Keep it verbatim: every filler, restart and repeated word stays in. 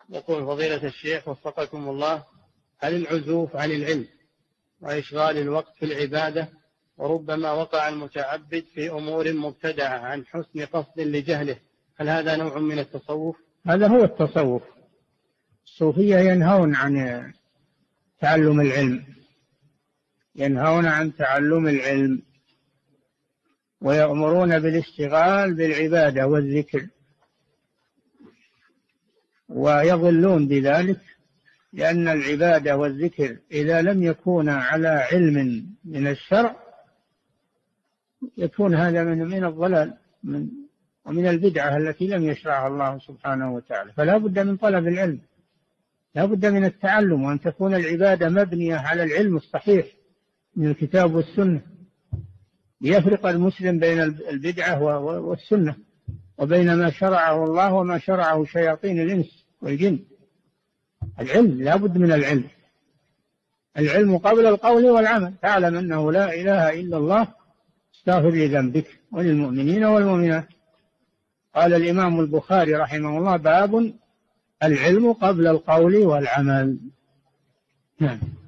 يقول فضيلة الشيخ وفقكم الله: هل العزوف عن العلم وإشغال الوقت في العبادة وربما وقع المتعبد في أمور مبتدعة عن حسن قصد لجهله، هل هذا نوع من التصوف؟ هذا هو التصوف. الصوفية ينهون عن تعلم العلم، ينهون عن تعلم العلم ويأمرون بالاشتغال بالعبادة والذكر، ويضلون بذلك، لأن العبادة والذكر إذا لم يكون على علم من الشرع يكون هذا من من الضلال من ومن البدعة التي لم يشرعها الله سبحانه وتعالى. فلا بد من طلب العلم، لا بد من التعلم، وأن تكون العبادة مبنية على العلم الصحيح من الكتاب والسنة، ليفرق المسلم بين البدعة والسنة وبين ما شرعه الله وما شرعه شياطين الإنس والجن. العلم، لا بد من العلم، العلم قبل القول والعمل. تعلم أنه لا إله إلا الله، استغفر لذنبك وللمؤمنين والمؤمنات. قال الإمام البخاري رحمه الله: باب العلم قبل القول والعمل. نعم.